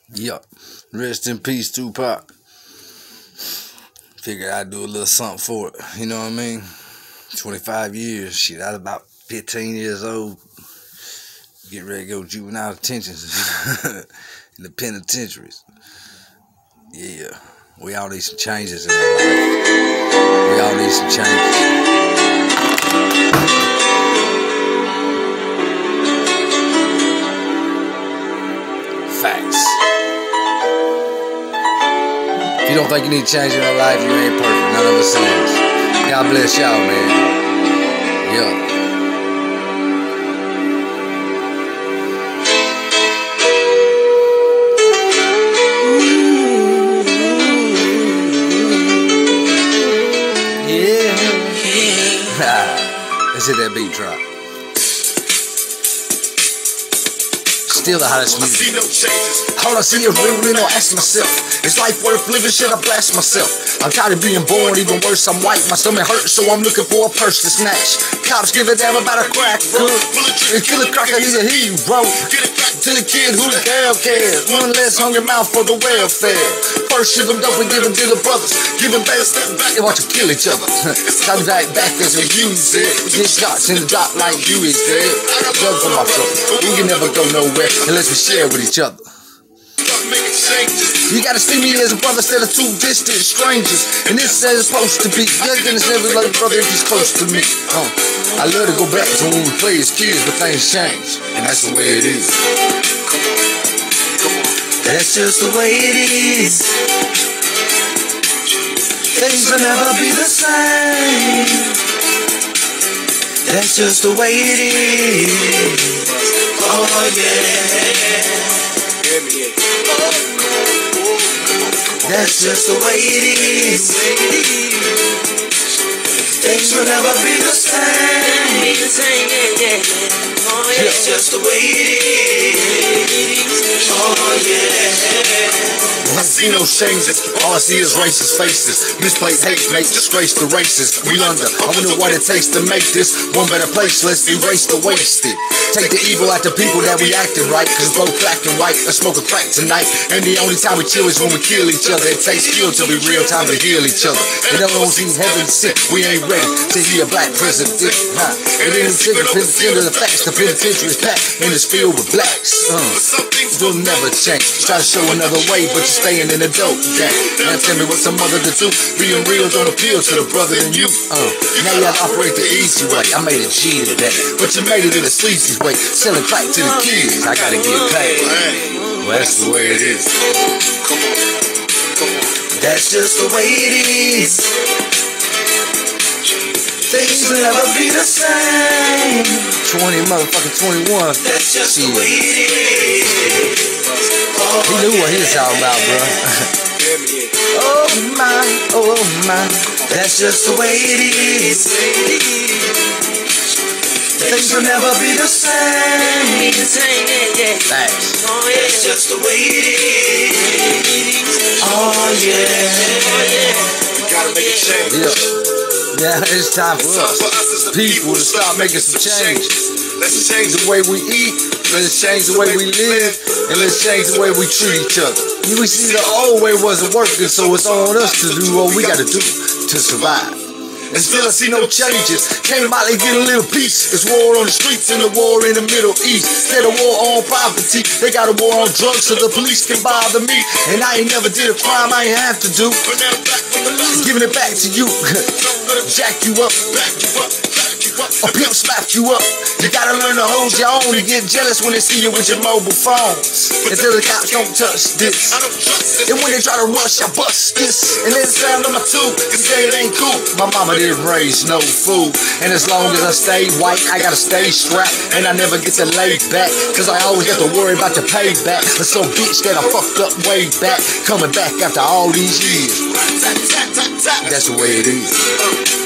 Yup. Rest in peace, Tupac. Figured I'd do a little something for it. You know what I mean? 25 years. Shit, I was about 15 years old. Get ready to go juvenile detention in the penitentiaries. Yeah. We all need some changes in our life. We all need some changes. Facts. If you don't think you need change in your life, you ain't perfect. None of us is. God bless y'all, man. Yeah. Let's hit that beat drop. Still the hottest music. All I see is real, I ask myself, is life worth living? Should I blast myself? I'm tired of being born, even worse, I'm white. My stomach hurts, so I'm looking for a purse to snatch. Cops give a damn about a crack, bro. And kill a cracker, he's a hero. To the kid who the hell cares. One less hungry mouth for the welfare. First ship them dope and give them to the brothers. Give them better step back and watch them kill each other. Time to back as we use it. Get shots in the drop like you is dead. Love for my trouble. We can never go nowhere unless we share with each other. You gotta see me as a brother instead of two distant strangers. And this is it's supposed to be. You're gonna never like a brother if he's close to me. I love to go back to when we played as kids, but things change. And that's the way it is. That's just the way it is. Things will never be the same. That's just the way it is. Oh yeah. That's just the way it is. Things will never be the same. That's just the way it is. Oh yeah. I see no changes, all I see is racist faces. Misplaced hate make disgrace the races we under. I wonder what it takes to make this one better place. Let's erase the wasted. Take the evil out the people that we acting right. Cause both black and white, let's smoke a crack tonight. And the only time we chill is when we kill each other. It takes skill to be real, time to heal each other. And no one sees heaven sick, we ain't ready to hear a black president. And then the penitentiary, the facts, the penitentiary is packed and it's filled with blacks. Will never change. Try to show another way, but you're staying in the dope gang. Now tell me what's a mother to do. Being real don't appeal to the brother in you. Now you gotta operate the easy way. I made a G today, but you made it in the sleazy way. Selling crack to the kids, I gotta get paid. Well, that's the way it is. That's just the way it is. Things will never be the same. 21. That's just the way it is. He knew what he was talking about, bro. Oh my, that's just the way it is. Things will never be the same. Thanks. That's just the way it is. Oh yeah. We gotta make a change. Yeah, it's time for us, people, to start making some changes. Let's change the way we eat, let's change the way we live, and let's change the way we treat each other. We see the old way wasn't working, so it's on us to do what we gotta do to survive. And still I see no changes. Came out and get a little peace. It's war on the streets and the war in the Middle East. Instead of war on property, they got a war on drugs so the police can bother me. And I ain't never did a crime I ain't have to do. Giving it back to you. Jack you up. A pimp slapped you up. You gotta learn to hold your own. You get jealous when they see you with your mobile phones. Until the cops don't touch this. And when they try to rush, I bust this. And then sound on my tooth, and say it ain't cool. My mama didn't raise no fool. And as long as I stay white, I gotta stay strapped. And I never get to lay back, cause I always have to worry about the payback. But some bitch that I fucked up way back, coming back after all these years. That's the way it is.